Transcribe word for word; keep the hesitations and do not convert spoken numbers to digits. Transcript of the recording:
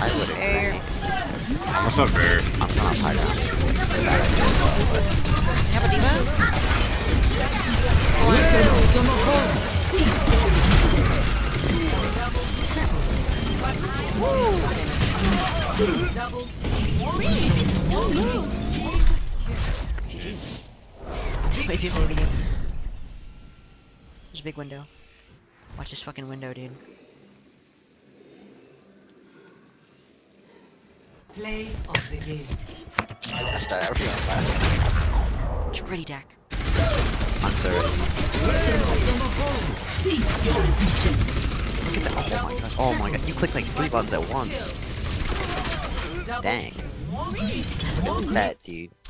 I would agree. What's up, Bear? I'm gonna hide out. Bad idea, but... You have a diva? Wait, people are again. There's a big window. Watch this fucking window, dude. Play of the game. I start everyone back. Get ready, Dak. I'm sorry. Cease your resistance. Look at that. Oh my gosh. Oh my god. You clicked like three buttons at once. Dang. Look at that, dude.